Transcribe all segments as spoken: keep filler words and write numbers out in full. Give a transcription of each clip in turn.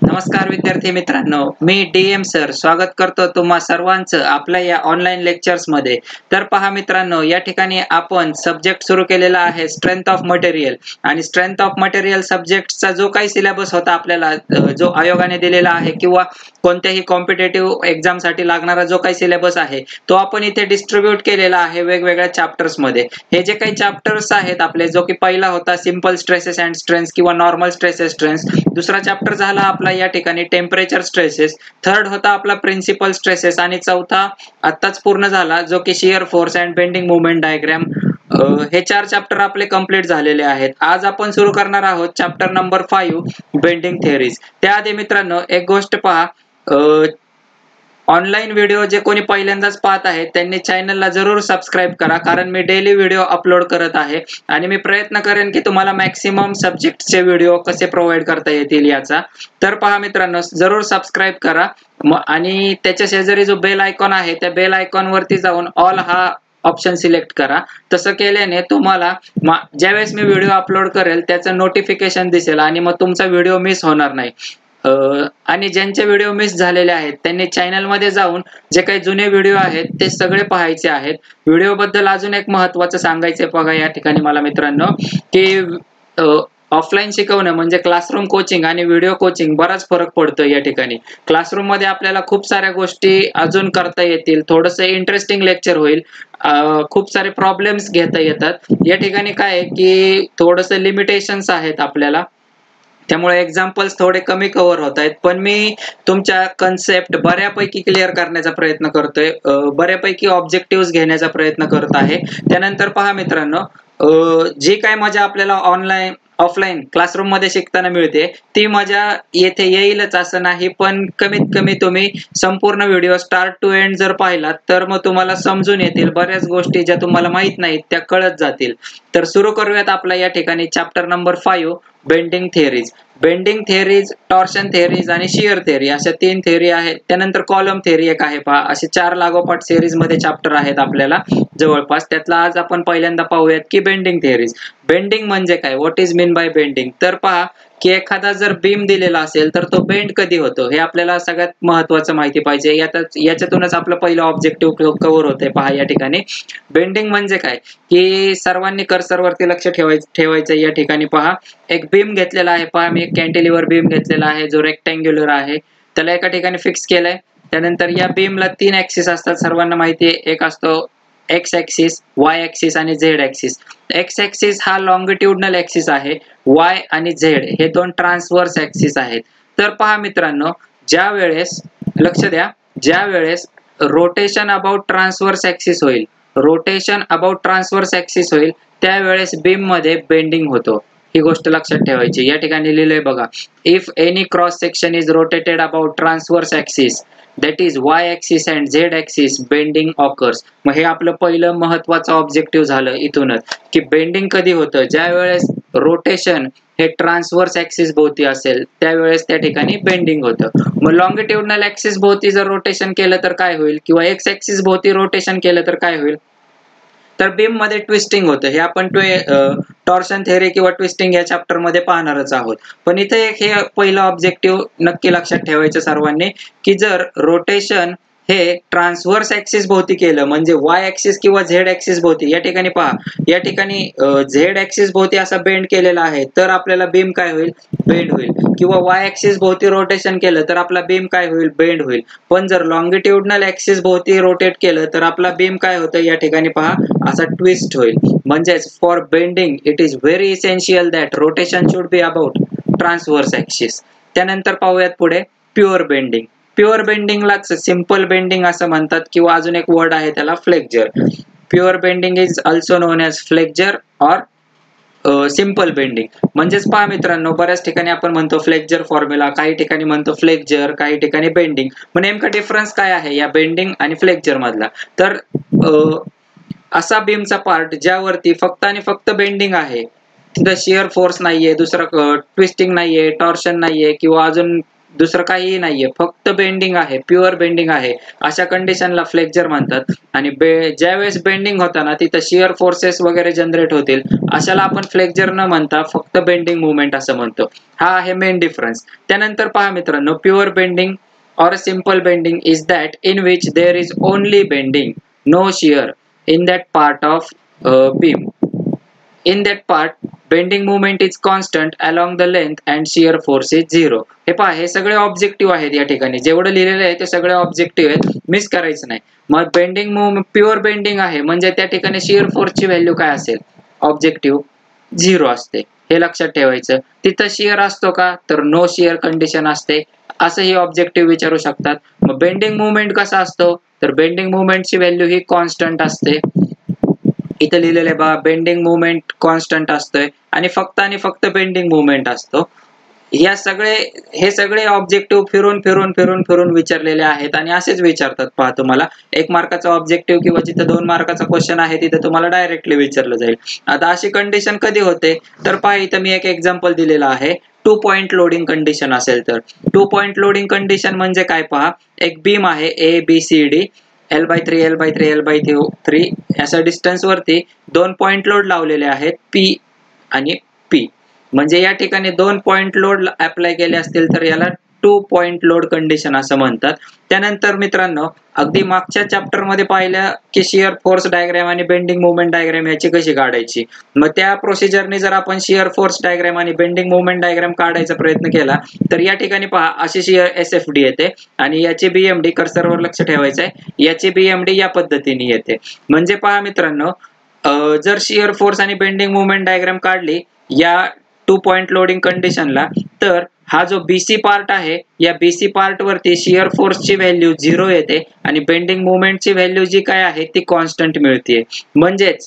नमस्कार विद्यार्थी मित्रांनो, मी डी एम सर स्वागत करतो तुम्हा सर्वांचं आपल्या या ऑनलाईन लेक्चर्स मध्ये। तर पहा मित्रांनो, या ठिकाणी आपण सब्जेक्ट सुरू केलेला आहे स्ट्रेंथ ऑफ मटेरियल आणि स्ट्रेंथ ऑफ मटेरियल सब्जेक्टचा जो काही सिलेबस होता आपल्याला जो आयोगाने दिलेला आहे किंवा कोणत्याही कॉम्पिटिटिव्ह एक्झाम साठी लागणारा जो काही सिलेबस आहे तो आपण इथे डिस्ट्रीब्यूट केलेला आहे वेगवेगळ्या चॅप्टर्स मध्ये। हे जे काही चॅप्टर्स आहेत आपले, जो की पहिला होता सिंपल स्ट्रेसेस अँड स्ट्रेन्स किंवा नॉर्मल स्ट्रेसेस स्ट्रेन्स, दुसरा चॅप्टर झाला आपला या ठिकाणी टेम्परेचर स्ट्रेसेस, थर्ड होता आपला प्रिन्सिपल स्ट्रेसेस आणि चौथा आत्ताच पूर्ण झाला जो की shear force and bending movement diagram. हे चार चॅप्टर आपले कंप्लीट झालेले आहेत। आज आपण सुरू करणार आहोत chapter number five bending theories. त्याआधी मित्रांनो एक गोष्ट पहा, ऑनलाइन व्हिडिओ जे कोणी पहिल्यांदाच पाहत आहेत त्यांनी चॅनलला जरूर सबस्क्राइब करा, कारण मी डेली व्हिडिओ अपलोड करत आहे आणि मी प्रयत्न करेन की तुम्हाला मॅक्सिमम सब्जेक्टचे व्हिडिओ कसे प्रोव्हाइड करता येतील याचा। तर पहा मित्रांनो, जरूर सबस्क्राइब करा आणि त्याच्या शेजारी जो बेल आयकॉन आहे त्या बेल आयकॉन वरती जाऊन ऑल हा ऑप्शन सिलेक्ट करा। तसं केल्याने तुम्हाला ज्यावेळेस मी व्हिडिओ अपलोड करेल त्याचं नोटिफिकेशन दिसेल आणि मग तुमचा व्हिडिओ मिस होणार नाही। आणि ज्यांचे व्हिडिओ मिस झालेले आहेत त्यांनी चॅनल मध्ये जाऊन जे काही जुने व्हिडिओ आहेत ते सगळे पाहायचे आहेत। व्हिडिओ बद्दल अजून एक महत्त्वाचं सांगायचं बघा या ठिकाणी मला मित्रांनो, की ऑफलाइन शिकवणं म्हणजे क्लासरूम कोचिंग आणि व्हिडिओ कोचिंग बराच फरक पडतो। या ठिकाणी क्लासरूम मध्ये आपल्याला खूप साऱ्या गोष्टी अजून करता येतील, थोडंसं इंटरेस्टिंग लेक्चर होईल, खूप सारे प्रॉब्लेम्स घेता येतात। या ठिकाणी काय आहे की थोडंसं लिमिटेशन्स आहेत आपल्याला, त्यामुळे एक्झाम्पल्स थोडे कमी कव्हर होत आहेत, पण मी तुमच्या कन्सेप्ट बऱ्यापैकी क्लिअर करण्याचा प्रयत्न करतोय, बऱ्यापैकी ऑब्जेक्टिव्ह घेण्याचा प्रयत्न करत आहे। त्यानंतर पहा मित्रांनो, जी काय मजा आपल्याला ऑनलाईन ऑफलाइन क्लासरूम मध्ये शिकताना मिळते ती मजा येथे येईलच असं नाही, पण कमीत कमी तुम्ही संपूर्ण व्हिडिओ स्टार्ट टू एंड जर पाहिलात तर मग तुम्हाला समजून येतील, बऱ्याच गोष्टी ज्या तुम्हाला माहित नाहीत त्या कळत जातील। तर सुरू करूयात आपला या ठिकाणी chapter number five bending theories. Bending theories, torsion theories आणि शियर थिअरी अशा तीन थिअरी आहेत। त्यानंतर कॉलम थिअरी एक आहे पहा। असे चार लागोपाठ सिरीज मध्ये चॅप्टर आहेत आपल्याला जवळपास, त्यातला आज आपण पहिल्यांदा पाहूयात की बेंडिंग थिअरीज। बेंडिंग म्हणजे काय, what is mean by bending. तर पहा की एखादा जर बीम दिलेला असेल तर तो बेंड कधी होतो हे आपल्याला सगळ्यात महत्त्वाचं माहिती पाहिजे। यातच याच्यातूनच आपलं पहिलं ऑब्जेक्टिव्ह कव्हर होतंय पहा या ठिकाणी। बेंडिंग म्हणजे काय की सर्वांनी कर्सर वरती लक्ष ठेवायचं ठेवायचं या ठिकाणी पहा, एक बीम घेतलेला आहे पहा, मी एक कॅन्टिलिव्हर बीम घेतलेला आहे जो रेक्टँग्युलर आहे, त्याला एका ठिकाणी फिक्स केलंय। त्यानंतर या बीमला तीन ऍक्सिस असतात, सर्वांना माहिती आहे, एक असतो एक्स ऍक्सिस, वाय ऍक्सिस आणि झेड ऍक्सिस। एक्स ऍक्सिस हा लॉंगिट्युडनल ऍक्सिस आहे, वाय आणि झेड हे दोन ट्रान्सव्हर्स ऍक्सिस आहेत। तर पहा मित्रांनो, ज्या वेळेस लक्ष द्या, ज्या वेळेस रोटेशन अबाउट ट्रान्सव्हर्स ऍक्सिस होईल, रोटेशन अबाउट ट्रान्सव्हर्स ऍक्सिस होईल त्यावेळेस बीम मध्ये बेंडिंग होतो। ही गोष्ट लक्षात ठेवायची। या ठिकाणी लिहिलंय बघा, if any cross section is rotated about transverse axis that is y axis and z axis bending occurs। मग हे आपलं पहिलं महत्त्वाचं ऑब्जेक्टिव्ह झालं इथूनच की बेंडिंग कधी होतं, ज्या वेळेस रोटेशन हे ट्रान्सव्हर्स ऍक्सिस भोवती असेल त्यावेळेस त्या ठिकाणी बेंडिंग होतं। मग लॉंगिट्युडनल ऍक्सिस भोवती जर रोटेशन केलं तर काय होईल, किंवा एक्स ऍक्सिस भोवती रोटेशन केलं तर काय होईल, तर बीम मध्ये ट्विस्टिंग होतं। हे आपण टॉर्शन थिअरी किंवा ट्विस्टिंग या चॅप्टर मध्ये पाहणारच आहोत। पण इथे एक हे पहिलं ऑब्जेक्टिव्ह नक्की लक्षात ठेवायचं सर्वांनी, की जर रोटेशन हे ट्रान्सव्हर्स ऍक्सिस भोवती केलं म्हणजे वाय ऍक्सिस किंवा झेड ऍक्सिस भोवती, या ठिकाणी पहा, या ठिकाणी झेड ऍक्सिस भोवती असा बेंड केलेला आहे तर आपल्याला बीम काय होईल, बेंड होईल, किंवा वाय ऍक्सिस भोवती रोटेशन केलं तर आपला बीम काय होईल, बेंड होईल। पण जर लॉंगिट्युडनल ऍक्सिस भोवती रोटेट केलं तर आपला बीम काय होतं, या ठिकाणी पहा असा ट्विस्ट होईल। म्हणजेच for bending it is very essential that rotation should be about transverse axis. त्यानंतर पाहूयात पुढे प्युअर बेंडिंग। प्युअर बेंडिंगलाच सिंपल बेंडिंग असं म्हणतात किंवा अजून एक वर्ड आहे त्याला flexure. Pure bending is also known as flexure or simple bending. म्हणजेच पहा मित्रांनो, बऱ्याच ठिकाणी आपण म्हणतो फ्लेक्चर फॉर्म्युला, काही ठिकाणी म्हणतो फ्लेक्चर, काही ठिकाणी बेंडिंग। मग नेमका डिफरन्स काय आहे या बेंडिंग आणि फ्लेक्चर मधला, तर असा बीमचा पार्ट ज्यावरती फक्त आणि फक्त बेंडिंग आहे, तिथं शियर फोर्स नाहीये, दुसरा ट्विस्टिंग नाहीये, टॉर्शन नाहीये किंवा अजून दुसरं काहीही नाहीये, फक्त बेंडिंग आहे, प्युअर बेंडिंग आहे. अशा कंडिशनला फ्लेक्चर म्हणतात. आणि ज्या वेळेस बेंडिंग होता ना तिथं शिअर फोर्सेस वगैरे जनरेट होतील, अशाला आपण फ्लेक्चर न म्हणता फक्त बेंडिंग मुवमेंट असं म्हणतो. हा आहे मेन डिफरन्स. त्यानंतर पहा मित्रांनो, pure bending or a simple bending is that in which there is only bending, no shear in that part of uh, beam. In that part, bending moment is constant along the length and shear force is zero. हे पहा, हे सगळे objective आहेत या ठिकाणी. जेवढं लिहिलेलं आहे ते सगळे ऑब्जेक्टिव्ह आहेत, मिस करायचं नाही. मग बेंडिंग मूव्ह प्युअर बेंडिंग आहे म्हणजे त्या ठिकाणी शिअर फोर्सची व्हॅल्यू काय असेल? ऑब्जेक्टिव्ह झिरो असते, हे लक्षात ठेवायचं. तिथं शिअर असतो का? तर नो शिअर कंडिशन असते. असंही ऑब्जेक्टिव्ह विचारू शकतात. मग बेंडिंग मुवमेंट कसा असतो? तर बेंडिंग मुवमेंटची व्हॅल्यू ही कॉन्स्टंट असते. इथे लिहिलेलं आहे बघा, बेंडिंग मुवमेंट कॉन्स्टंट असतोय आणि फक्त आणि फक्त बेंडिंग मुवमेंट असतो. या सगळे हे सगळे ऑब्जेक्टिव्ह फिरून फिरून फिरून फिरून विचारलेले आहेत आणि असेच विचारतात. पहा, तुम्हाला एक मार्काचा ऑब्जेक्टिव्ह किंवा जिथे दोन मार्काचा क्वेश्चन आहे तिथे तुम्हाला डायरेक्टली विचारलं जाईल. आता अशी कंडिशन कधी होते? तर पहा, इथं मी एक एक्झाम्पल दिलेलं आहे. टू पॉइंट लोडिंग कंडिशन असेल तर टू पॉइंट लोडिंग कंडिशन म्हणजे काय? पहा, एक बीम आहे A B C D, L by three L by three L by three अशा डिस्टन्स वरती दोन पॉइंट लोड लावलेले आहेत, पी आणि पी. म्हणजे या ठिकाणी दोन पॉइंट लोड अप्लाय केले असतील तर याला टू पॉइंट लोड कंडिशन असं म्हणतात. त्यानंतर मित्रांनो, अगदी मागच्या चॅप्टर मध्ये पाहिलं की शिअर फोर्स डायग्राम आणि बेंडिंग मुवमेंट डायग्राम याची कशी काढायची. मग त्या प्रोसिजरने जर आपण शिअर फोर्स डायग्राम आणि बेंडिंग मुवमेंट डायग्राम काढायचा प्रयत्न केला तर या ठिकाणी पहा, अशी शिअर एस एफ डी येते आणि याची बीएमडी, कर्सरवर लक्ष ठेवायचं आहे, याची बीएमडी या पद्धतीने येते. म्हणजे पहा मित्रांनो, जर शिअर फोर्स आणि बेंडिंग मुवमेंट डायग्राम काढली या टू पॉइंट लोडिंग कंडिशनला, तर हा जो बीसी पार्ट आहे या बीसी पार्ट वरती शिअर फोर्सची व्हॅल्यू झिरो येते आणि बेंडिंग मुवमेंटची व्हॅल्यू जी काय आहे ती कॉन्स्टंट मिळते. म्हणजेच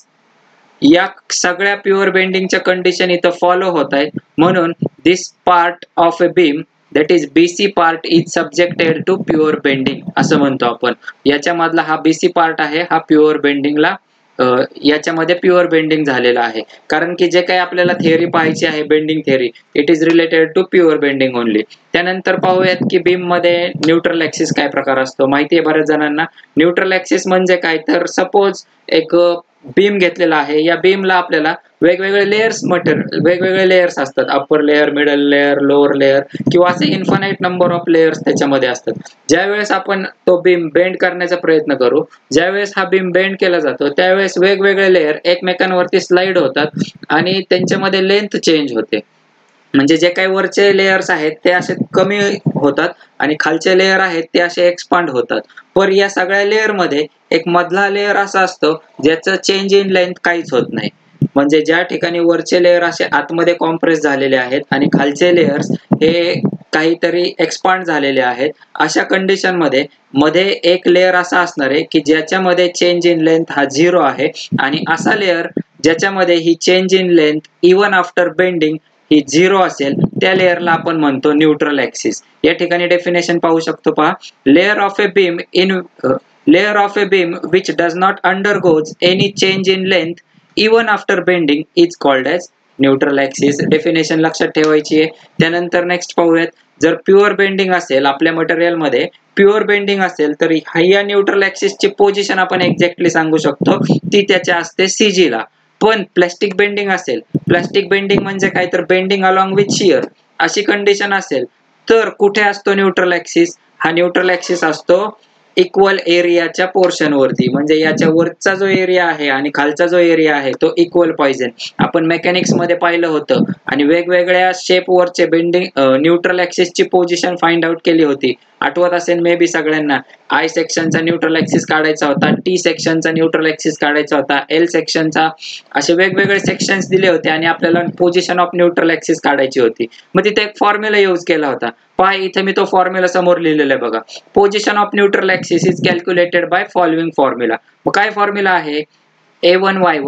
या सगळ्या प्युअर बेंडिंगच्या कंडिशन इथं फॉलो होत आहेत. म्हणून this part of a beam that is BC part is subjected to pure bending असं म्हणतो आपण. याच्यामधला हा बीसी पार्ट आहे, हा प्युअर बेंडिंगला याच्यामध्ये प्युअर बेंडिंग झालेला आहे. कारण की जे काही आपल्याला थिअरी पाहायची आहे bending theory, it is related to pure bending only. त्यानंतर पाहूयात की बीम मध्ये न्यूट्रल ऍक्सिस काय प्रकार असतो. माहिती आहे बऱ्याच जणांना. न्यूट्रल ऍक्सिस म्हणजे काय? तर सपोज एक बीम घेतलेला आहे, या बीमला आपल्याला वेगवेगळे लेयर्स मटेरियल वेगवेगळे लेयर्स असतात, upper layer, middle layer, lower layer किंवा असे इन्फानाइट नंबर ऑफ लेयर्स त्याच्यामध्ये असतात. ज्यावेळेस आपण तो बीम बेंड करण्याचा प्रयत्न करू, ज्यावेळेस हा बीम बेंड केला जातो त्यावेळेस वेगवेगळे लेयर एकमेकांवरती स्लाइड होतात आणि त्यांच्यामध्ये लेंथ चेंज होते. म्हणजे जे काही वरचे लेयर्स आहेत ते असे कमी होतात आणि खालचे लेयर आहेत ते असे एक्सपांड होतात. पण या सगळ्या लेयर मध्ये एक मधला लेयर असा असतो ज्याचं चेंज इन लेंथ काहीच होत नाही. म्हणजे ज्या ठिकाणी वरचे लेयर असे आतमध्ये कॉम्प्रेस झालेले आहेत आणि खालचे लेयर्स हे काहीतरी एक्सपांड झालेले आहेत, अशा कंडिशन मध्ये मध्ये एक लेयर असा असणार आहे की ज्याच्यामध्ये चेंज इन लेंथ हा झिरो आहे आणि असा लेयर ज्याच्यामध्ये ही change in length even after bending ही झिरो असेल त्या लेयरला आपण म्हणतो न्यूट्रल ऍक्सिस. या ठिकाणी डेफिनेशन पाहू शकतो पहा, layer of a beam in layer of a beam which does not undergoes any change in length even after bending is called as neutral axis. Definition लक्षात ठेवायची आहे. त्यानंतर नेक्स्ट पाहूयात, जर प्युअर बेंडिंग असेल आपल्या मटेरियल मध्ये प्युअर बेंडिंग असेल तर ह्या न्यूट्रल ऍक्सिसची पोझिशन आपण एक्झॅक्टली सांगू शकतो, ती त्याच्या असते सीजी ला. पण प्लास्टिक बेंडिंग असेल, प्लास्टिक बेंडिंग म्हणजे काय? तर बेंडिंग अलॉंग विथ शिअर अशी कंडिशन असेल तर कुठे असतो न्यूट्रल ऍक्सिस? हा न्यूट्रल ऍक्सिस असतो इक्वल एरियाच्या पोर्शन वरती. म्हणजे याच्या वरचा जो एरिया आहे आणि खालचा जो एरिया आहे तो इक्वल पाहिजे. आपण मेकॅनिक्स मध्ये पाहिलं होतं आणि वेगवेगळ्या शेप वरचे बेंडिंग न्यूट्रल ऍक्सिसची पोझिशन फाइंड आउट केली होती. आठवत असेल मे बी सगळ्यांना. आय सेक्शनचा न्यूट्रल ऍक्सिस काढायचा होता, टी सेक्शनचा न्यूट्रल ऍक्सिस काढायचा होता, एल सेक्शनचा, असे वेगवेगळे सेक्शन्स दिले होते आणि आपल्याला पोझिशन ऑफ न्यूट्रल ऍक्सिस काढायची होती. मग तिथे एक फॉर्म्युला यूज केला होता. पहा इथे मी तो फॉर्म्युला समोर लिहिलेला आहे बघा. Position of neutral axis is calculated by following formula. मग काय फॉर्म्युला आहे? A one Y one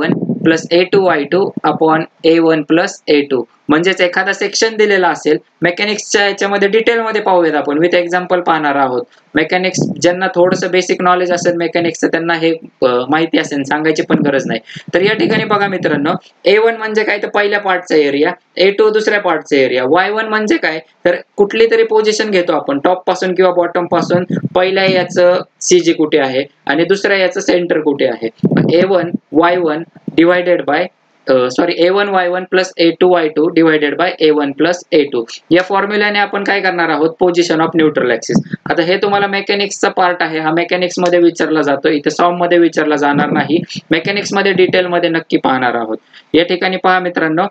plus A two Y two upon A one plus A two. म्हणजेच एखादा सेक्शन दिलेला असेल मेकॅनिक्सच्या याच्यामध्ये डिटेलमध्ये पाहूयात आपण, विथ एक्झाम्पल पाहणार आहोत. मेकॅनिक्स ज्यांना थोडंसं बेसिक नॉलेज असेल मेकॅनिक्सचं त्यांना हे माहिती असेल, सांगायची पण गरज नाही. तर या ठिकाणी बघा मित्रांनो, ए वन म्हणजे काय तर पहिल्या पार्टचा एरिया, ए टू दुसऱ्या पार्टचा एरिया, वाय वन म्हणजे काय तर कुठली तरी पोझिशन घेतो आपण टॉप पासून किंवा बॉटम पासून, पहिल्या याचं सीजी कुठे आहे आणि दुसऱ्या याचं सेंटर कुठे आहे. A one Y one divided by sorry A one Y one plus A two Y two divided by A one plus A two. या फॉर्म्युल्याने आपण काय करणार आहोत, पोझिशन ऑफ न्यूट्रल ऍक्सिस. आता हे तुम्हाला मेकॅनिक्सचा पार्ट आहे, हा मेकॅनिक्स मध्ये विचारला जातो, इथे सॉम मध्ये विचारला जाणार नाही. मेकॅनिक्स मध्ये डिटेल मध्ये नक्की पाहणार आहोत. या ठिकाणी पहा मित्रांनो,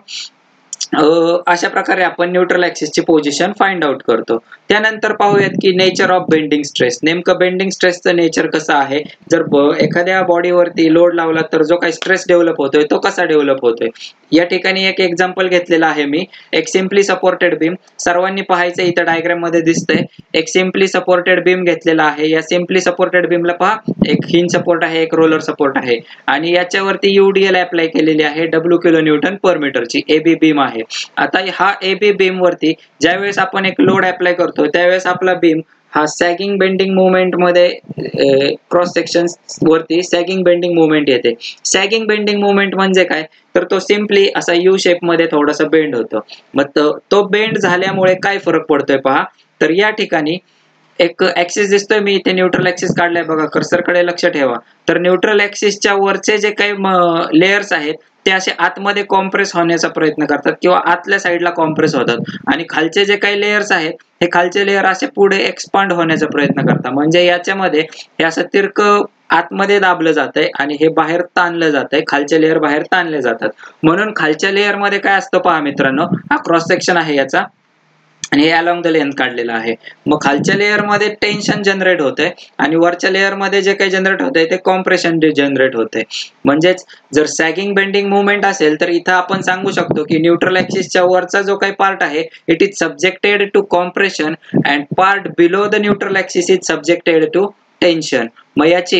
अशा प्रकारे आपण न्यूट्रल ऍक्सिसची पोझिशन फाइंड आउट करतो. त्यानंतर पाहूयात की नेचर ऑफ बेंडिंग स्ट्रेस. नेमकं बेंडिंग स्ट्रेसचं नेचर कसं आहे, जर एखाद्या बॉडीवरती लोड लावला तर जो काही स्ट्रेस डेव्हलप होतोय तो कसा डेव्हलप होतोय. या ठिकाणी एक एक्झाम्पल घेतलेला आहे मी, एक सिम्पली सपोर्टेड बीम. सर्वांनी पाहायचं, इथं डायग्राम मध्ये दिसतंय एक सिम्पली सपोर्टेड बीम घेतलेला आहे. या सिम्पली सपोर्टेड बीमला पहा, एक हिंज सपोर्ट आहे, एक रोलर सपोर्ट आहे आणि याच्यावरती यूडीएल अप्लाय केलेली आहे, डब्ल्यू किलो न्यूटन पर मीटरची एबी बीम आहे. आता हा एबी बीम वरती ज्यावेळेस आपण एक लोड अप्लाय करतो त्यावेळेस आपला बीम हा सॅगिंग बेंडिंग मुवमेंट मध्ये क्रॉस सेक्शन वरती सॅगिंग बेंडिंग मुवमेंट येते. सॅगिंग बेंडिंग मुवमेंट म्हणजे काय तर तो सिम्पली असा यू शेप मध्ये थोडासा बेंड होतो. मग तो बेंड झाल्यामुळे काय फरक पडतोय पहा, तर या ठिकाणी एक ऍक्सिस दिसतोय, मी इथे न्यूट्रल ऍक्सिस काढलाय बघा, कर्सरकडे लक्ष ठेवा. तर न्यूट्रल ऍक्सिसच्या वरचे जे काही लेयर्स आहेत ते असे आतमध्ये कॉम्प्रेस होण्याचा प्रयत्न करतात किंवा आतल्या साईडला कॉम्प्रेस होतात आणि खालचे जे काही लेयर्स आहेत हे खालचे लेयर असे पुढे एक्सपांड होण्याचा प्रयत्न करतात. म्हणजे याच्यामध्ये हे असं तिरक आतमध्ये दाबलं जातंय आणि हे बाहेर ताणलं जातंय, खालचे लेयर बाहेर ताणले जातात. म्हणून खालच्या लेयर मध्ये काय असतं पहा मित्रांनो, हा क्रॉस सेक्शन आहे याचा आणि हे अलॉंग द लेंथ काढलेलं आहे. मग खालच्या लेयर मध्ये टेन्शन जनरेट होते आणि वरच्या लेयर मध्ये जे काही जनरेट होते ते कॉम्प्रेशन जनरेट होते. म्हणजेच जर सॅगिंग बेंडिंग मुवमेंट असेल तर इथं आपण सांगू शकतो की न्यूट्रल ऍक्सिसच्या वरचा जो काही पार्ट आहे it is subjected to compression and part below the neutral axis is subjected to tension. मग याची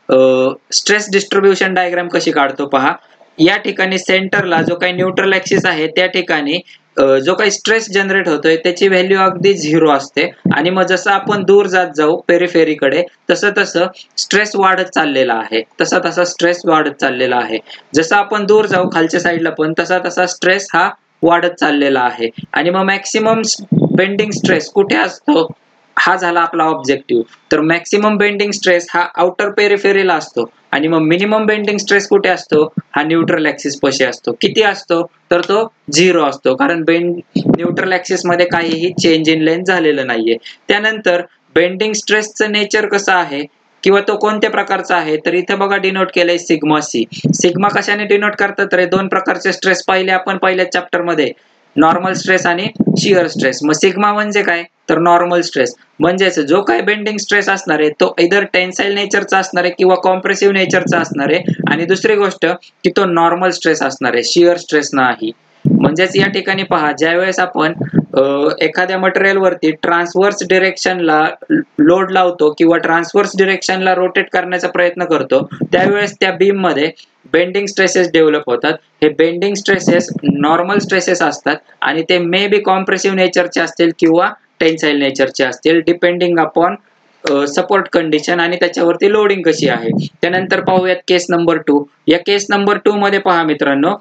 स्ट्रेस डिस्ट्रीब्युशन डायग्राम कशी काढतो पहा. या ठिकाणी सेंटरला जो काही न्यूट्रल ऍक्सिस आहे त्या ठिकाणी जो काही स्ट्रेस जनरेट होतोय त्याची व्हॅल्यू अगदी झिरो असते आणि मग जसं आपण दूर जात जाऊ पेरिफेरीकडे तसं तसं स्ट्रेस वाढत चाललेला आहे, तसा तसा स्ट्रेस वाढत चाललेला आहे. जसं आपण दूर जाऊ खालच्या साईडला पण तसा तसा स्ट्रेस हा वाढत चाललेला आहे. आणि मग मॅक्सिमम बेंडिंग स्ट्रेस कुठे असतो, हा झाला आपला ऑब्जेक्टिव्ह. तर मॅक्सिमम बेंडिंग स्ट्रेस हा आउटर पेरिफेरीला असतो आणि मग मिनिमम बेंडिंग स्ट्रेस कुठे असतो, हा न्यूट्रल ऍक्सिस पाशी असतो. किती असतो तर तो झिरो असतो, कारण बेंड न्यूट्रल ऍक्सिस मध्ये काहीही चेंज इन लेंथ झालेलं नाहीये. त्यानंतर बेंडिंग स्ट्रेसचं नेचर कसं आहे किंवा तो कोणत्या प्रकारचा आहे तर इथे बघा डिनोट केलंय सिग्मा सी. सिग्मा कशाने डिनोट करतात तर दोन प्रकारचे स्ट्रेस पाहिले आपण पहिल्या चॅप्टर मध्ये, नॉर्मल स्ट्रेस आणि शिअर स्ट्रेस. मग सिग्मा म्हणजे काय तर नॉर्मल स्ट्रेस म्हणजेच जो काही बेंडिंग स्ट्रेस असणार आहे तो इधर टेन्साइल नेचरचा असणार आहे किंवा कॉम्प्रेसिव्ह नेचरचा असणार आहे. आणि दुसरी गोष्ट की तो नॉर्मल स्ट्रेस असणार आहे, शिअर स्ट्रेस नाही. म्हणजेच या ठिकाणी पहा, ज्यावेळेस आपण एखाद्या मटेरियल वरती ट्रान्सव्हर्स डिरेक्शनला लोड लावतो किंवा ट्रान्सव्हर्स डिरेक्शनला रोटेट करण्याचा प्रयत्न करतो त्यावेळेस त्या बीम मध्ये बेंडिंग स्ट्रेसेस डेव्हलप होतात. हे बेंडिंग स्ट्रेसेस नॉर्मल स्ट्रेसेस असतात आणि ते मे बी कॉम्प्रेसिव्ह नेचरचे असतील किंवा टेन्साइल नेचरचे असतील, डिपेंडिंग अपॉन सपोर्ट कंडिशन आणि त्याच्यावरती लोडिंग कशी आहे. त्यानंतर पाहूयात केस नंबर टू. या केस नंबर टू मध्ये पहा मित्रांनो,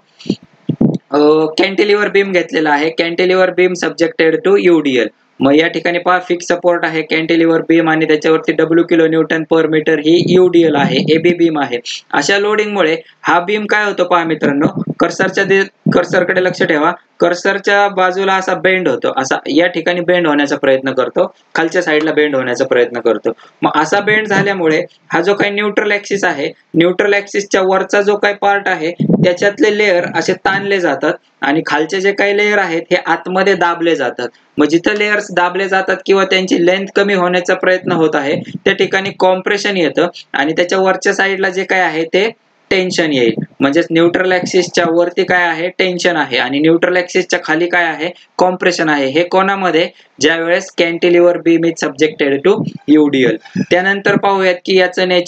कॅन्टिलिव्हर बीम घेतलेला आहे. Cantilever beam subjected to UDL. मग या ठिकाणी पहा फिक्स सपोर्ट आहे कॅन्टिलिव्हर बीम आणि त्याच्यावरती W kilo newton per metre ही यूडीएल आहे, एबी बीम आहे. अशा लोडिंगमुळे हा बीम काय होतो पहा मित्रांनो, कर्सरच्या कर्सरकडे लक्ष ठेवा, कर्सरच्या बाजूला असा बेंड होतो, असा या ठिकाणी बेंड होण्याचा प्रयत्न करतो, खालच्या साईडला बेंड होण्याचा प्रयत्न करतो. मग असा बेंड झाल्यामुळे हा जो काही न्यूट्रल ऍक्सिस आहे, न्यूट्रल ऍक्सिसच्या वरचा जो काही पार्ट आहे त्याच्यातले लेयर असे ताणले जातात आणि खालचे जे काही लेयर आहेत हे आतमध्ये दाबले जातात. मग जिथं लेयर्स दाबले जातात किंवा त्यांची लेंथ कमी होण्याचा प्रयत्न होत आहे त्या ठिकाणी कॉम्प्रेशन येतं आणि त्याच्या वरच्या साईडला जे काय आहे ते टेन्शन येईल. म्हणजेच न्यूट्रल ऍक्सिसच्या वरती काय आहे टेन्शन आहे आणि न्यूट्रल ऍक्सिसच्या खाली काय आहे कॉम्प्रेशन आहे. हे कोणामध्ये, ज्या वेळेस cantilever beam is subjected to UDL. त्यानंतर पाहूयात की याचं नेचर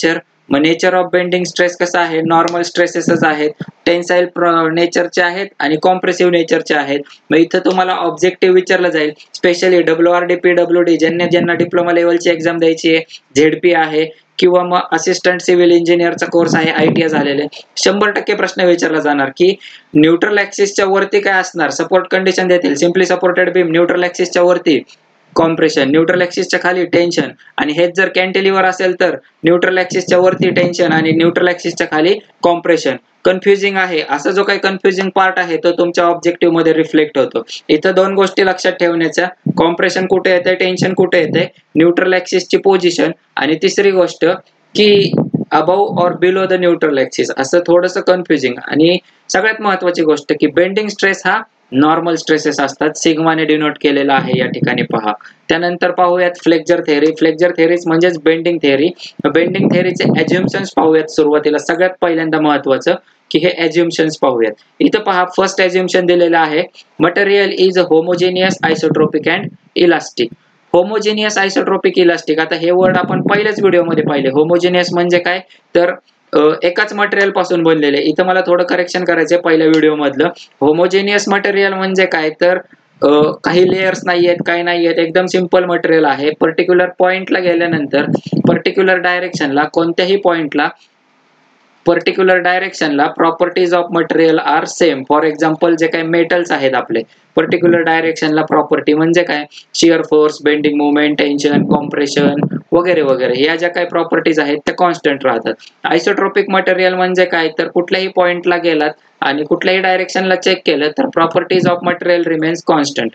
मग नेचर ऑफ बेंडिंग स्ट्रेस कसं आहे, नॉर्मल स्ट्रेसेसच आहेत, टेन्साईल नेचरचे आहेत आणि कॉम्प्रेसिव्ह नेचरचे आहेत. मग इथं तुम्हाला ऑब्जेक्टिव्ह विचारलं जाईल, specially W R D P W D ज्यांना ज्यांना डिप्लोमा लेवलची एक्झाम द्यायची आहे, झेडपी आहे किंवा मग असिस्टंट सिव्हिल इंजिनियरचा कोर्स आहे, आयटीआय झालेले, शंभर टक्के प्रश्न विचारला जाणार की न्यूट्रल ऍक्सिसच्या वरती काय असणार, सपोर्ट कंडिशन देतील, सिम्पली सपोर्टेड बीम, न्यूट्रल ऍक्सिसच्या वरती कॉम्प्रेशन, न्यूट्रल ऍक्सिसच्या खाली टेन्शन, आणि हेच जर कॅन्टिलिव्हर असेल तर न्यूट्रल ऍक्सिसच्या वरती टेन्शन आणि न्यूट्रल ऍक्सिसच्या खाली कॉम्प्रेशन. कन्फ्युजिंग आहे, असा जो काही कन्फ्युजिंग पार्ट आहे तो तुमच्या ऑब्जेक्टिव्ह मध्ये रिफ्लेक्ट होतो. इथं दोन गोष्टी लक्षात ठेवण्याच्या, कॉम्प्रेशन कुठे येते, टेन्शन कुठे येते, न्यूट्रल ऍक्सिसची पोझिशन, आणि तिसरी गोष्ट की अबव और बिलो द न्यूट्रल ऍक्सिस, असं थोडंसं कन्फ्युजिंग. आणि सगळ्यात महत्वाची गोष्ट की बेंडिंग स्ट्रेस हा नॉर्मल स्ट्रेसेस असतात, सिग्माने डिनोट केलेला आहे या ठिकाणी पहा. त्यानंतर पाहूयात फ्लेक्चर थेअरी. फ्लेक्चर थेअरीज म्हणजेच बेंडिंग थेअरी. बेंडिंग थेअरीचे ॲज्युम्शन्स पाहूयात सुरुवातीला. सगळ्यात पहिल्यांदा महत्वाचं की हे ॲज्युम्शन्स पाहूयात. इथं पहा, फर्स्ट ॲज्युम्शन दिलेलं आहे, material is homogeneous, isotropic and elastic. Homogeneous, isotropic, elastic, आता हे वर्ड आपण पहिल्याच व्हिडिओमध्ये पाहिले. होमोजेनियस म्हणजे काय तर एकाच मटेरियल पासून बनलेले. इथं मला थोडं करेक्शन करायचंय पहिल्या व्हिडिओ मधलं. होमोजेनियस मटेरियल म्हणजे काय तर काही लेयर्स नाहीयेत, काही नाहीयेत, एकदम सिंपल मटेरियल आहे. पर्टिक्युलर पॉइंटला गेल्यानंतर पर्टिक्युलर डायरेक्शनला, कोणत्याही पॉइंटला पर्टिक्युलर डायरेक्शनला properties of material are same. For example जे काही मेटल्स आहेत आपले, पर्टिक्युलर डायरेक्शनला प्रॉपर्टी म्हणजे काय, shear force, bending moment, tension, compression वगैरे वगैरे, या ज्या काही प्रॉपर्टीज आहेत त्या कॉन्स्टंट राहतात. आयसोट्रोपिक मटेरियल म्हणजे काय तर कुठल्याही पॉइंटला गेलात आणि कुठल्याही डायरेक्शनला चेक केलं तर properties of material remains constant.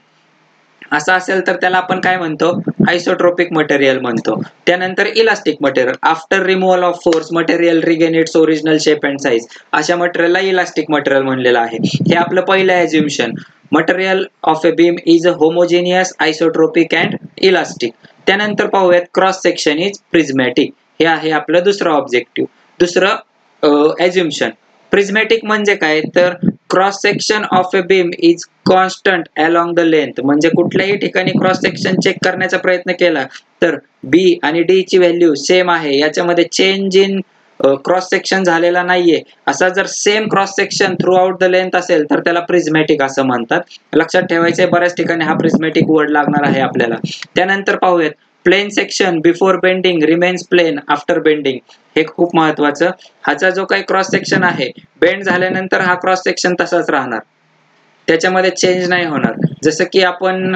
असं असेल तर त्याला आपण काय म्हणतो, आयसोट्रोपिक मटेरियल म्हणतो. त्यानंतर elastic material, after removal of force material regain its original shape and size, अशा मटेरियलला इलास्टिक मटेरियल म्हणलेलं आहे. हे आपलं पहिलं assumption, material of a beam is homogeneous, isotropic and elastic. त्यानंतर पाहूयात क्रॉस सेक्शन इज प्रिझमॅटिक. हे आहे आपलं दुसरं ऑब्जेक्टिव्ह. दुसरं ॲज्युम्शन, प्रिझमॅटिक म्हणजे काय तर cross section of a beam is constant along the length. म्हणजे कुठल्याही ठिकाणी क्रॉस सेक्शन चेक करण्याचा प्रयत्न केला तर बी आणि डी ची व्हॅल्यू सेम आहे, याच्यामध्ये चेंज इन क्रॉस सेक्शन झालेला नाहीये. असा जर same cross section throughout the length असेल तर त्याला प्रिझमॅटिक असं म्हणतात. लक्षात ठेवायचंय, बऱ्याच ठिकाणी हा प्रिझमॅटिक वर्ड लागणार आहे आपल्याला. त्यानंतर पाहूयात, plane section before bending remains plane after bending. हे खूप महत्वाचं. हाचा जो काही क्रॉस सेक्शन आहे, बेंड झाल्यानंतर हा क्रॉस सेक्शन तसाच राहणार, त्याच्यामध्ये चेंज नाही होणार. जसं की आपण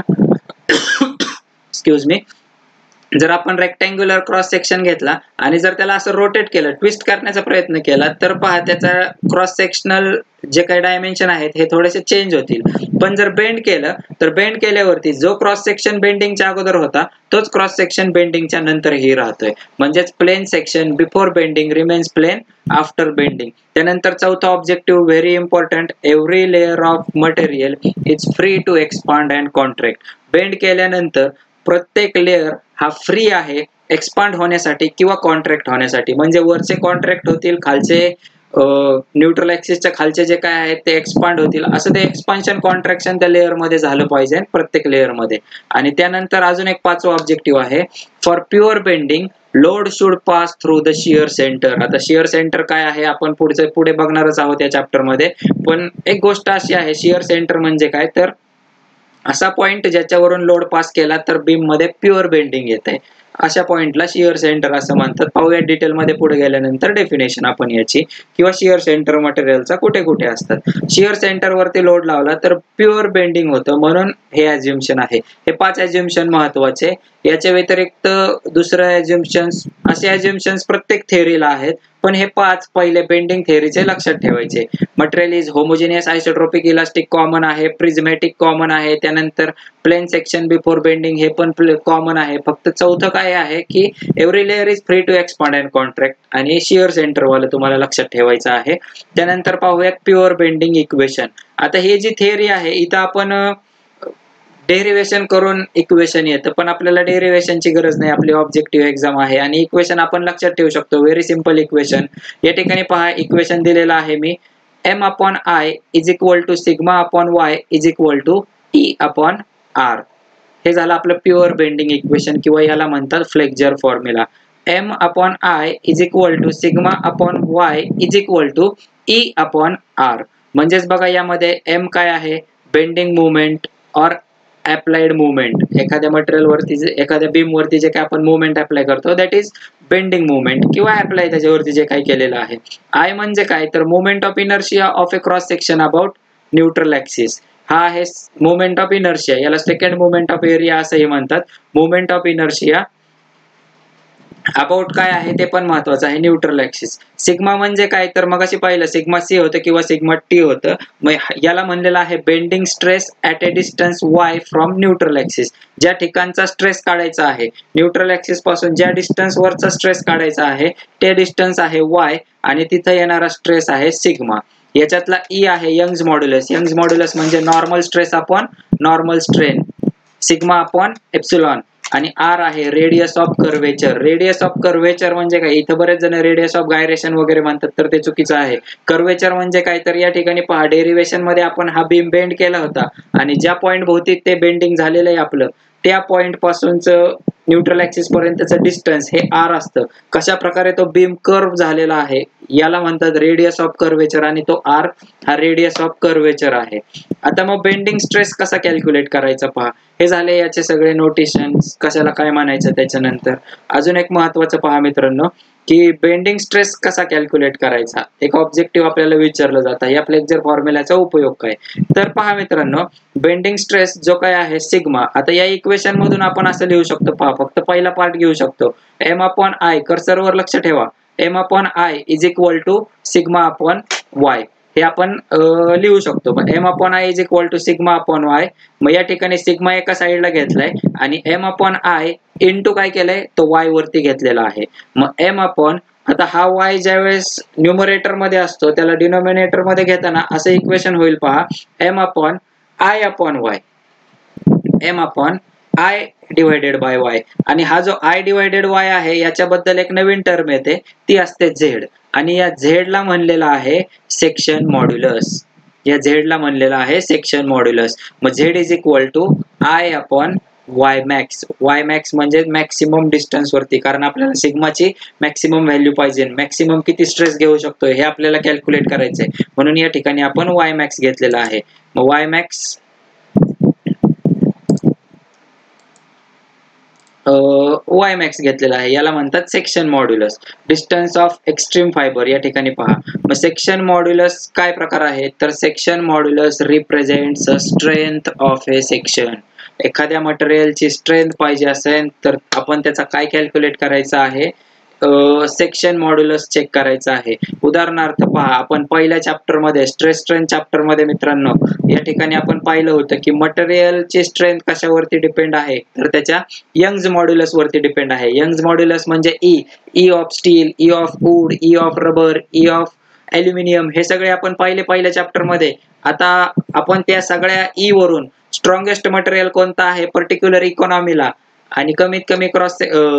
एक्सक्यूज मी जर आपण रेक्टँग्युलर क्रॉस सेक्शन घेतला आणि जर त्याला असं रोटेट केलं, ट्विस्ट करण्याचा प्रयत्न केला तर पहा त्याचा क्रॉस सेक्शनल जे काही डायमेन्शन आहेत हे थोडेसे चेंज होतील. पण जर बेंड केलं तर बेंड केल्यावरती जो क्रॉस सेक्शन बेंडिंगच्या अगोदर होता तोच क्रॉस सेक्शन बेंडिंगच्या नंतरही राहतोय. म्हणजेच plane section before bending remains plane after bending. त्यानंतर चौथा objective very important, every layer of material is free to expand and contract. Bend केल्यानंतर प्रत्येक लेअर हा फ्री आहे एक्सपांड होण्यासाठी किंवा कॉन्ट्रॅक्ट होण्यासाठी. म्हणजे वरचे कॉन्ट्रॅक्ट होतील, खालचे न्यूट्रल ऍक्सिसच्या खालचे जे काय आहेत ते एक्सपांड होतील. असं ते एक्सपान्शन कॉन्ट्रॅक्शन त्या लेअर मध्ये झालं पाहिजे प्रत्येक लेअर मध्ये. आणि त्यानंतर अजून एक पाचवा ऑब्जेक्टिव्ह आहे, for pure bending load should pass through the shear centre. आता शिअर सेंटर काय आहे आपण पुढचे पुढे बघणारच आहोत या चॅप्टर मध्ये. पण एक गोष्ट अशी आहे, शिअर सेंटर म्हणजे काय तर असा पॉइंट ज्याच्यावरून लोड पास केला तर बीम मध्ये प्युअर बेंडिंग येते, अशा पॉइंटला शिअर सेंटर असं म्हणतात. पाहूया डिटेल मध्ये पुढे गेल्यानंतर डेफिनेशन आपण याची, किंवा शिअर सेंटर मटेरियलचा कुठे कुठे असतात. शिअर सेंटर वरती लोड लावला तर प्युअर बेंडिंग होतं, म्हणून हे ॲज्युम्शन आहे. हे पाच ॲज्युम्शन महत्वाचे. याच्या व्यतिरिक्त दुसरं ॲज्युम्शन्स, असे ॲज्युम्शन्स प्रत्येक थेअरीला आहेत, पण हे पाच पहिले बेंडिंग थेअरीचे लक्षात ठेवायचे. Material is homogeneous, isotropic, elastic common आहे, प्रिझमॅटिक कॉमन आहे, त्यानंतर प्लेन सेक्शन बिफोर बेंडिंग हे पण कॉमन आहे. फक्त चौथं काय आहे की every layer is free to expand and contract, आणि शिअर सेंटर वाला तुम्हाला लक्षात ठेवायचं आहे. त्यानंतर पाहूयात प्युअर बेंडिंग इक्वेशन. आता ही जी थेअरी आहे इथं आपण डेरिवेशन करून इक्वेशन येतं, पण आपल्याला डेरिवेशनची गरज नाही, आपली ऑब्जेक्टिव्ह एक्झाम आहे. आणि इक्वेशन आपण लक्षात ठेवू शकतो, व्हेरी सिंपल इक्वेशन. या ठिकाणी पहा इक्वेशन दिलेलं आहे मी, M upon I is equal to sigma upon Y is equal to E upon R. हे झालं आपलं प्युअर बेंडिंग इक्वेशन, किंवा याला म्हणतात flexure formula. M upon I is equal to sigma upon Y is equal to E upon R. म्हणजेच बघा यामध्ये M काय आहे, बेंडिंग मुवमेंट और अप्लाइड मुवमेंट. एखाद्या मटेरियल वरती एखाद्या बीम वरती जे काय आपण मुवमेंट अप्लाय करतो दॅट इज बेंडिंग मुवमेंट किंवा अप्लाय त्याच्यावरती जे काय केलेलं आहे. आय म्हणजे काय तर movement of inertia of a cross section about neutral axis. हा आहे मुवमेंट ऑफ इनर्शिया, याला सेकंड मुवमेंट ऑफ एरिया असंही म्हणतात. मुवमेंट ऑफ इनर्शिया अबाउट काय आहे ते पण महत्वाचं आहे, न्यूट्रल ऍक्सिस. सिग्मा म्हणजे काय तर मग अशी पाहिलं सिग्मा सी होतं किंवा सिग्मा टी होतं. मग याला म्हणलेलं आहे bending stress at a distance Y from neutral axis. ज्या ठिकाणचा स्ट्रेस काढायचा आहे न्यूट्रल ऍक्सिस पासून, ज्या डिस्टन्स वरचा स्ट्रेस काढायचा आहे ते डिस्टन्स आहे वाय आणि तिथे येणारा स्ट्रेस आहे सिग्मा. याच्यातला ई आहे यंग्स मॉड्युलस. यंग्स मॉड्युलस म्हणजे normal stress upon normal strain, sigma upon epsilon. आणि आर आहे radius of curvature. Radius of curvature म्हणजे काय, इथं बरेच जण रेडियस ऑफ गायरेशन वगैरे म्हणतात तर ते चुकीचं आहे. कर्वेचर म्हणजे काय तर या ठिकाणी पहा डेरिवेशन मध्ये आपण हा बीम बेंड केला होता आणि ज्या पॉइंट भोवती ते बेंडिंग झालेलं आहे आपलं त्या पॉइंट पासूनचं न्यूट्रल ऍक्सिस पर्यंतचं डिस्टन्स हे आर असतं. कशा प्रकारे तो बीम कर्व झालेला आहे याला म्हणतात रेडियस ऑफ कर्वेचर आणि तो आर हा रेडियस ऑफ कर्वेचर आहे. आता मग बेंडिंग स्ट्रेस कसा कॅल्क्युलेट करायचा पहा. हे झाले याचे सगळे नोटेशन्स, कशाला काय म्हणायचं. त्याच्यानंतर अजून एक महत्वाचं पहा मित्रांनो की बेंडिंग स्ट्रेस कसा कॅल्क्युलेट करायचा. एक ऑब्जेक्टिव्ह आपल्याला विचारलं जातं या फ्लेक्चर फॉर्म्युलाचा उपयोग काय. तर पहा मित्रांनो बेंडिंग स्ट्रेस जो काय आहे सिग्मा. आता या इक्वेशन मधून आपण असं लिहू शकतो पहा, फक्त पहिला पार्ट घेऊ शकतो. एम अपॉन आय, कर्सरवर लक्ष ठेवा, M upon I is equal to sigma upon Y हे आपण लिहू शकतो. मग M upon I is equal to sigma upon Y. मग या ठिकाणी सिग्मा एका साईडला घेतलाय आणि एम अपॉन आय इंटू काय केलंय तो वाय वरती घेतलेला आहे. मग एम अपॉन आता हा वाय ज्यावेळेस न्यूमरेटर मध्ये असतो त्याला डिनोमिनेटर मध्ये घेताना असं इक्वेशन होईल पहा, M upon I upon Y, M upon I divided by Y. आणि हा जो आय डिवायडेड वाय आहे याच्याबद्दल एक नवीन टर्म येते ती असते झेड. आणि या झेड ला म्हणलेला आहे सेक्शन मॉड्युलस. या झेड ला म्हणलेला आहे सेक्शन मॉड्युलस. मग Z is equal to I upon Y max. Y max म्हणजे मॅक्सिमम डिस्टन्स वरती, कारण आपल्याला सिग्माची मॅक्सिमम व्हॅल्यू पाहिजे, मॅक्सिमम किती स्ट्रेस घेऊ शकतो हे आपल्याला कॅल्क्युलेट करायचंय. म्हणून या ठिकाणी आपण वाय मॅक्स घेतलेला आहे. मग वाय मॅक्स वाय मॅक्स घेतलेला आहे, याला म्हणतात section modulus. Distance of extreme fibre या ठिकाणी पहा. मग सेक्शन मॉड्युलस काय प्रकार आहे तर section modulus represents a strength of a section. एखाद्या मटेरियलची स्ट्रेंथ पाहिजे असेल तर आपण त्याचा काय कॅल्क्युलेट करायचा आहे, सेक्शन मॉड्युलस चेक करायचा आहे. उदाहरणार्थ पहा आपण पहिल्या चॅप्टर मध्ये स्ट्रेस स्ट्रेन चॅप्टर मध्ये मित्रांनो या ठिकाणी आपण पाहिलं होतं की मटेरियलची स्ट्रेंथ कशावरती डिपेंड आहे तर त्याच्या यंग्स मॉड्युलस वरती डिपेंड आहे. यंग्स मॉड्युलस म्हणजे E, E of steel, E of wood, E of rubber, E of aluminium हे सगळे आपण पाहिले पहिल्या चॅप्टर मध्ये. आता आपण त्या सगळ्या ई वरून स्ट्रॉंगेस्ट मटेरियल कोणता आहे पर्टिक्युलर इकॉनॉमीला आणि कमीत कमी क्रॉस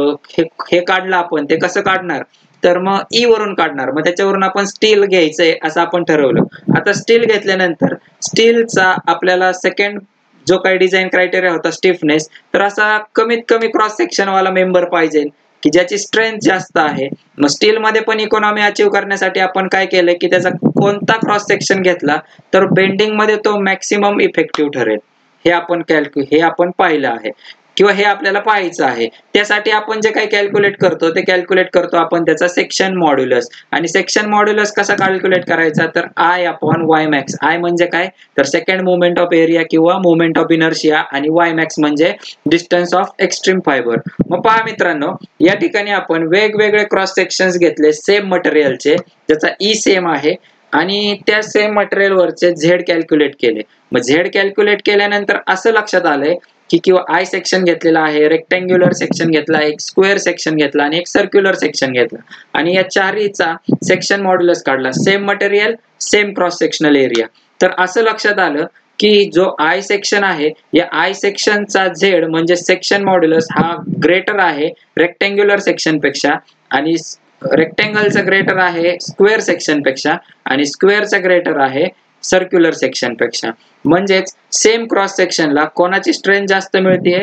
हे काढलं आपण. ते कसं काढणार तर मग ई वरून काढणार. मग त्याच्यावरून आपण स्टील घ्यायचंय असं आपण ठरवलं. आता स्टील घेतल्यानंतर स्टीलचा आपल्याला सेकंड जो काही डिझाईन क्रायटेरिया होता स्टिफनेस, तर असा कमीत कमी क्रॉस सेक्शन वाला मेंबर पाहिजे की ज्याची स्ट्रेंथ जास्त आहे. मग स्टील मध्ये पण इकॉनॉमी अचीव करण्यासाठी आपण काय केलंय की त्याचा कोणता क्रॉस सेक्शन घेतला तर बेंडिंग मध्ये तो मॅक्सिमम इफेक्टिव्ह ठरेल. हे आपण कॅल्क्यु हे आपण पाहिलं आहे किंवा हे आपल्याला पाहायचं आहे. त्यासाठी आपण जे काही कॅल्क्युलेट करतो ते कॅल्क्युलेट करतो आपण त्याचा सेक्शन मॉड्युलस. आणि सेक्शन मॉड्युलस कसा कॅल्क्युलेट करायचा तर I upon Y max. I म्हणजे काय तर सेकंड मुवमेंट ऑफ एरिया किंवा मुवमेंट ऑफ इनर्शिया आणि वाय मॅक्स म्हणजे डिस्टन्स ऑफ एक्स्ट्रीम फायबर. मग पहा मित्रांनो या ठिकाणी आपण वेगवेगळे क्रॉस सेक्शन्स घेतले सेम मटेरियलचे, ज्याचा ई सेम आहे आणि त्या सेम मटेरियल वरचे झेड कॅल्क्युलेट केले. मग झेड कॅल्क्युलेट केल्यानंतर असं लक्षात आलंय की किंवा आय सेक्शन घेतलेला आहे, रेक्टँग्युलर सेक्शन घेतला, एक स्क्वेअर सेक्शन घेतला आणि एक सर्क्युलर सेक्शन घेतला आणि या चारहीचा सेक्शन मॉड्युलस काढला. Same material same cross sectional area. तर असं लक्षात आलं की जो आय सेक्शन आहे या आय सेक्शनचा झेड म्हणजे सेक्शन मॉड्युलस हा ग्रेटर आहे रेक्टँग्युलर सेक्शन पेक्षा आणि रेक्टँगलचा ग्रेटर आहे स्क्वेअर सेक्शन पेक्षा आणि स्क्वेअरचा ग्रेटर आहे सर्क्युलर सेक्शन पेक्षा. म्हणजेच सेम क्रॉस सेक्शनला कोणाची स्ट्रेंथ जास्त मिळते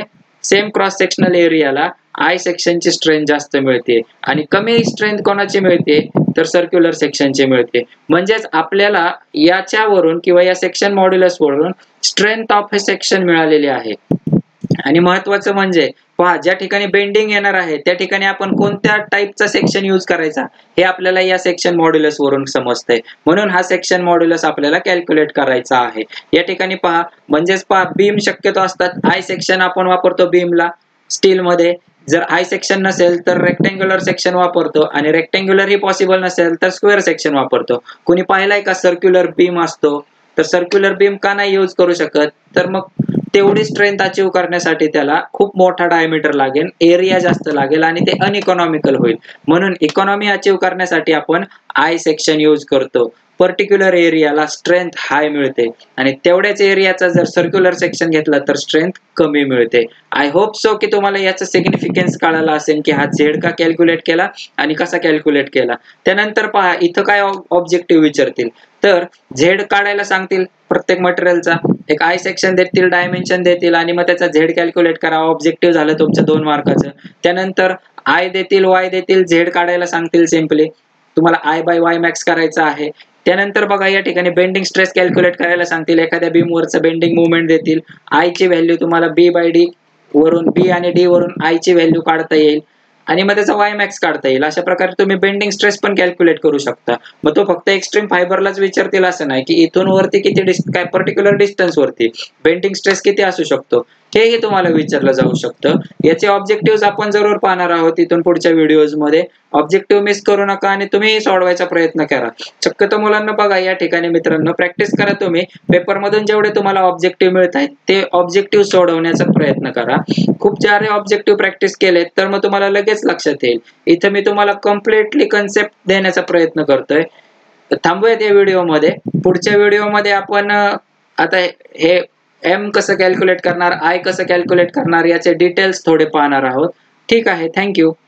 सेम क्रॉस सेक्शनल एरियाला आय सेक्शनची स्ट्रेंथ जास्त मिळते आणि कमी स्ट्रेंथ कोणाची मिळते तर सर्क्युलर सेक्शनची मिळते. म्हणजेच आपल्याला याच्यावरून किंवा या सेक्शन मॉड्युलस वरून स्ट्रेंथ ऑफ हे सेक्शन मिळालेले आहे. आणि महत्वाचं म्हणजे पहा, ज्या ठिकाणी बेंडिंग येणार आहे त्या ठिकाणी आपण कोणत्या टाईपचा सेक्शन यूज करायचा हे आपल्याला या सेक्शन मॉड्युलस वरून समजतंय. म्हणून हा सेक्शन मॉड्युलस आपल्याला कॅल्क्युलेट करायचा आहे. या ठिकाणी पहा, म्हणजेच पहा बीम शक्यतो असतात. आय सेक्शन आपण वापरतो बीमला स्टील मध्ये. जर आय सेक्शन नसेल तर रेक्टेंग्युलर सेक्शन वापरतो आणि रेक्टेंग्युलर ही पॉसिबल नसेल तर स्क्वेअर सेक्शन वापरतो. कोणी पाहिलाय का सर्क्युलर बीम असतो? तर सर्क्युलर बीम का नाही यूज करू शकत? तर मग तेवढी स्ट्रेंथ अचीव करण्यासाठी त्याला खूप मोठा डायमीटर लागेल, एरिया जास्त लागेल आणि ते अनइकॉनॉमिकल होईल. म्हणून इकॉनॉमी अचीव करण्यासाठी आपण आय सेक्शन यूज करतो. पर्टिक्युलर एरियाला स्ट्रेंथ हाय मिळते आणि तेवढ्याच एरियाचा जर सर्क्युलर सेक्शन घेतला तर स्ट्रेंथ कमी मिळते. आय होप सो की तुम्हाला याचं सिग्निफिकन्स कळालं असेल की हा झेड का कॅल्क्युलेट केला आणि कसा कॅल्क्युलेट केला. त्यानंतर पहा, इथं काय ऑब्जेक्टिव्ह विचारतील तर झेड काढायला सांगतील प्रत्येक मटेरियलचा, एक आय सेक्शन देतील, डायमेन्शन देतील आणि मग त्याचा झेड कॅल्क्युलेट करा. ऑब्जेक्टिव्ह झालं तुमचं दोन मार्काचं. त्यानंतर आय देतील, वाय देतील, झेड काढायला सांगतील. सिम्पली तुम्हाला आय बाय वाय मॅक्स करायचं आहे. त्यानंतर बघा, या ठिकाणी बेंडिंग स्ट्रेस कॅल्क्युलेट करायला सांगतील. एखाद्या बीम वरचं बेंडिंग मुवमेंट देतील. आय ची व्हॅल्यू तुम्हाला बी बाय डी वरून, बी आणि डी वरून आय ची व्हॅल्यू काढता येईल आणि मग त्याचा वाय मॅक्स काढता येईल. अशा प्रकारे तुम्ही बेंडिंग स्ट्रेस पण कॅल्क्युलेट करू शकता. मग तो फक्त एक्स्ट्रीम फायबरलाच विचारतील असं नाही की इथून वरती किती डिस्ट काय पर्टिक्युलर डिस्टन्स वरती बेंडिंग स्ट्रेस किती असू शकतो हेही तुम्हाला विचारलं जाऊ शकतं. याचे ऑब्जेक्टिव्ह आपण जरूर पाहणार आहोत इथून पुढच्या व्हिडिओज मध्ये. ऑब्जेक्टिव्ह मिस करू नका आणि तुम्ही सोडवायचा प्रयत्न करा. शक्यतो मुलांना बघा, या ठिकाणी मित्रांनो प्रॅक्टिस करा. तुम्ही पेपर मधून जेवढे तुम्हाला ऑब्जेक्टिव्ह मिळत आहेत ते ऑब्जेक्टिव्ह सोडवण्याचा प्रयत्न करा. खूप सारे ऑब्जेक्टिव्ह प्रॅक्टिस केलेत तर मग तुम्हाला लगेच लक्षात येईल. इथं मी तुम्हाला कम्प्लिटली कन्सेप्ट देण्याचा प्रयत्न करतोय. थांबूयात या व्हिडिओमध्ये. पुढच्या व्हिडिओमध्ये आपण आता हे एम कसं कॅल्क्युलेट करणार, आय कसं कॅल्क्युलेट करणार याचे डिटेल्स थोडे पाहणार आहोत. ठीक आहे, थँक्यू.